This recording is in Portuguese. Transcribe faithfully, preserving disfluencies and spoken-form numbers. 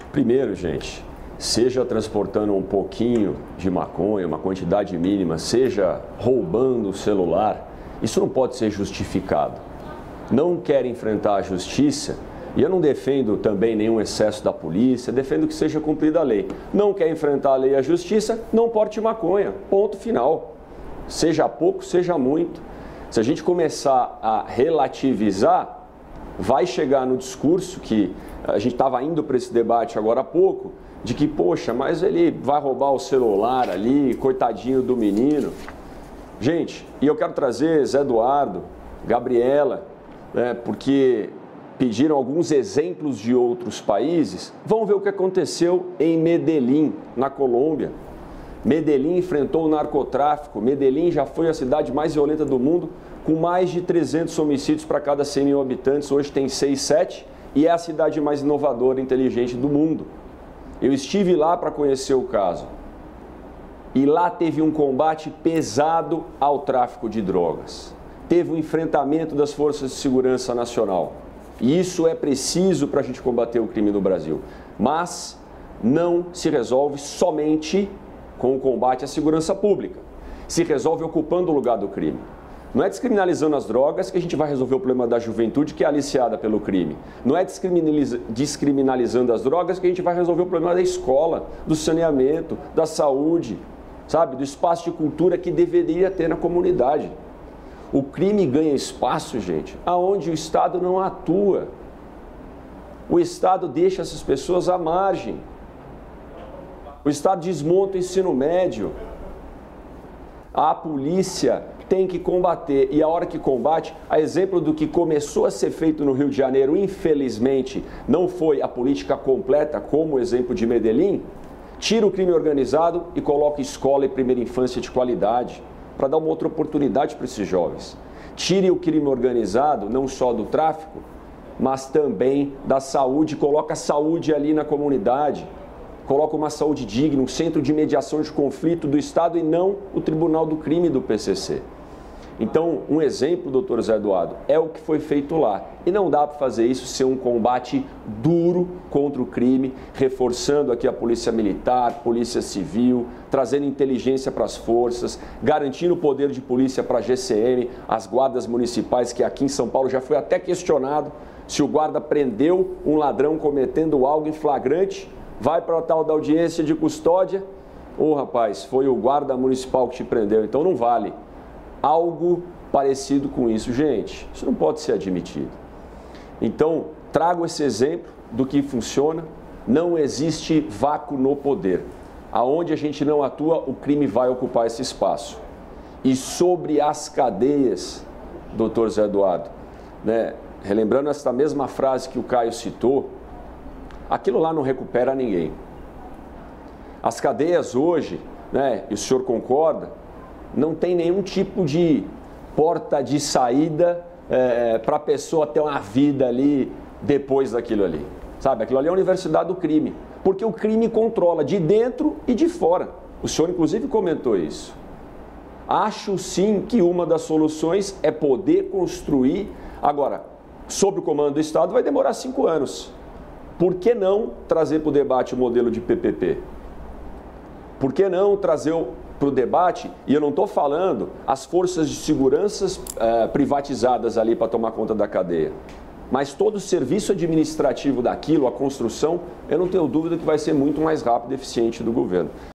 Primeiro, gente, seja transportando um pouquinho de maconha, uma quantidade mínima, seja roubando o celular, isso não pode ser justificado. Não quer enfrentar a justiça, e eu não defendo também nenhum excesso da polícia, defendo que seja cumprida a lei. Não quer enfrentar a lei e a justiça, não porte maconha, ponto final. Seja pouco, seja muito. Se a gente começar a relativizar, vai chegar no discurso que a gente estava indo para esse debate agora há pouco, de que, poxa, mas ele vai roubar o celular ali, coitadinho do menino. Gente, e eu quero trazer Zé Eduardo, Gabriela, né, porque pediram alguns exemplos de outros países. Vamos ver o que aconteceu em Medellín, na Colômbia. Medellín enfrentou o narcotráfico. Medellín já foi a cidade mais violenta do mundo, com mais de trezentos homicídios para cada cem mil habitantes. Hoje tem seis, sete e é a cidade mais inovadora e inteligente do mundo. Eu estive lá para conhecer o caso. E lá teve um combate pesado ao tráfico de drogas. Teve um enfrentamento das forças de segurança nacional. E isso é preciso para a gente combater o crime no Brasil. Mas não se resolve somente com o combate à segurança pública. Se resolve ocupando o lugar do crime. Não é descriminalizando as drogas que a gente vai resolver o problema da juventude que é aliciada pelo crime. Não é descriminalizando as drogas que a gente vai resolver o problema da escola, do saneamento, da saúde, sabe, do espaço de cultura que deveria ter na comunidade. O crime ganha espaço, gente, aonde o Estado não atua. O Estado deixa essas pessoas à margem. O Estado desmonta o ensino médio. A polícia tem que combater, e a hora que combate, a exemplo do que começou a ser feito no Rio de Janeiro, infelizmente, não foi a política completa, como o exemplo de Medellín, tira o crime organizado e coloca escola e primeira infância de qualidade, para dar uma outra oportunidade para esses jovens. Tire o crime organizado, não só do tráfico, mas também da saúde, coloca a saúde ali na comunidade, coloca uma saúde digna, um centro de mediação de conflito do Estado e não o Tribunal do Crime do P C C. Então, um exemplo, doutor Zé Eduardo, é o que foi feito lá. E não dá para fazer isso ser um combate duro contra o crime, reforçando aqui a polícia militar, polícia civil, trazendo inteligência para as forças, garantindo o poder de polícia para a G C M, as guardas municipais, que aqui em São Paulo já foi até questionado se o guarda prendeu um ladrão cometendo algo em flagrante, vai para a tal da audiência de custódia, ô rapaz, foi o guarda municipal que te prendeu, então não vale. Algo parecido com isso, gente, isso não pode ser admitido. Então, trago esse exemplo do que funciona, não existe vácuo no poder. Aonde a gente não atua, o crime vai ocupar esse espaço. E sobre as cadeias, doutor Zé Eduardo, né, relembrando esta mesma frase que o Caio citou, aquilo lá não recupera ninguém. As cadeias hoje, né, e o senhor concorda, não tem nenhum tipo de porta de saída é, para a pessoa ter uma vida ali depois daquilo ali. Sabe, aquilo ali é a universidade do crime, porque o crime controla de dentro e de fora. O senhor inclusive comentou isso. Acho sim que uma das soluções é poder construir. Agora, sob o comando do Estado vai demorar cinco anos. Por que não trazer para o debate o modelo de P P P? Por que não trazer para o debate, e eu não estou falando as forças de segurança uh, privatizadas ali para tomar conta da cadeia, mas todo o serviço administrativo daquilo, a construção, eu não tenho dúvida que vai ser muito mais rápido e eficiente do governo.